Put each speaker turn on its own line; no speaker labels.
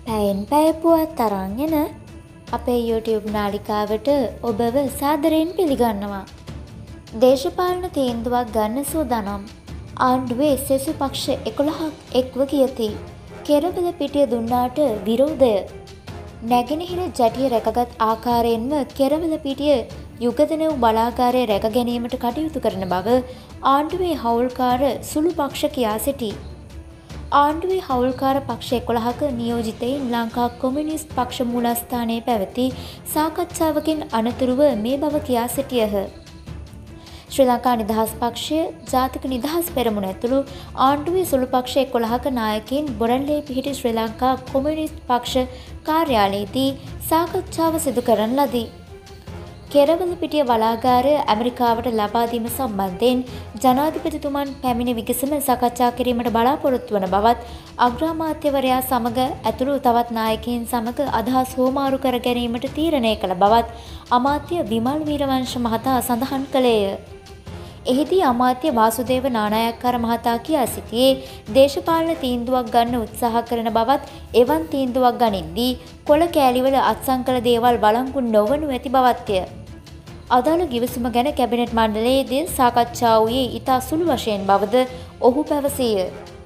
පැයෙන් පැය පුවත් අරන් එන අපේ YouTube නාලිකාවට ඔබව සාදරයෙන් පිළිගන්නවා. දේශපාලන තීන්දුවක් ගන්න සූදානම් ආණ්ඩුවේ සෙසු පක්ෂ 11ක් එක්ව කියති. කෙරවල පිටිය දුන්නාට විරෝධය. නැගෙනහිර ජැටිය රැකගත් ආකාරයෙන්ම කෙරවල පිටිය යුගදනෙව් බලාගාරය රැක ගැනීමට කටයුතු කරන බව ආණ්ඩුවේ හවුල්කාර සුළු පක්ෂ කියා සිටී. ආණ්ඩුවේ හවුල්කාර පක්ෂ 11ක නියෝජිතයින් ලංකා කොමියුනිස්ට් පක්ෂ මූලස්ථානයේ පැවති සාකච්ඡාවකින් අනතුරුව මේ බව කියා සිටියහ. ශ්‍රී ලංකා නිදහස් පක්ෂය, ජාතික නිදහස් පෙරමුණ ඇතුළු ආණ්ඩුවේ සුළු පක්ෂ 11ක නායකයින් බොරැල්ලේ පිහිටි ශ්‍රී ලංකා කොමියුනිස්ට් පක්ෂ කාර්යාලයේදී සාකච්ඡාව සිදු කරන ලදී. කෙරවල පිටිය බලාගාරය ඇමරිකාවට ලබා දීම සම්බන්ධයෙන් ජනාධිපතිතුමන් පැමිණි විගසම සාකච්ඡා කිරීමට බලාපොරොත්තු වන බවත් අග්‍රාමාත්‍යවරයා සමග ඇතුළු තවත් නායකයින් සමග අදහස් හෝමාරු කර ගැනීමට තීරණය කළ බවත් අමාත්‍ය විමල් වීරවංශ මහතා සඳහන් කළේය. එහිදී අමාත්‍ය වාසුදේව නානායක්කාර මහතා කියා සිටියේ දේශපාලන තීන්දුවක් ගන්න උත්සාහ කරන බවත් එවන් තීන්දුවක් ගනිද්දී කොළ කෑලිවල අත්සන් කළ දේවල් බලංගු නොවනු ඇති බවත්ය. අදාළ ගිවිසුම ගැන කැබිනට් මණ්ඩලයේදී සාකච්ඡා වූයේ ඉතා සුළු වශයෙන් බවද ඔහු පැවසීය.